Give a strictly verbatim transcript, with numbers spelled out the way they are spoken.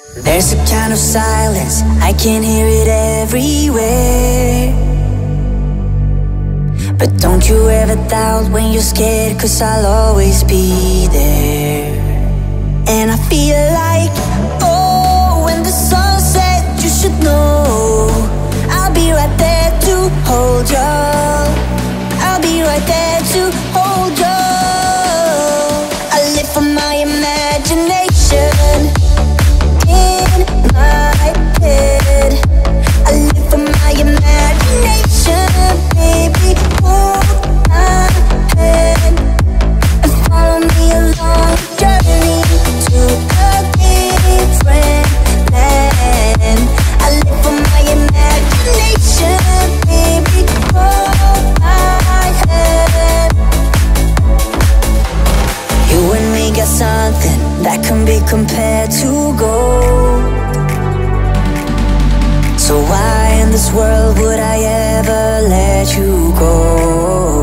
There's a kind of silence, I can hear it everywhere. But don't you ever doubt when you're scared, 'cause I'll always be there. And I feel like, oh, when the sun sets, you should know I'll be right there to hold you. I'll be right there to hold you. I live for my imagination in my head. I live for my imagination, baby. Hold my hand and follow me along the journey to a different land. I live for my imagination, baby. Hold my hand. You and me got something that can be compared to gold. So why in this world would I ever let you go?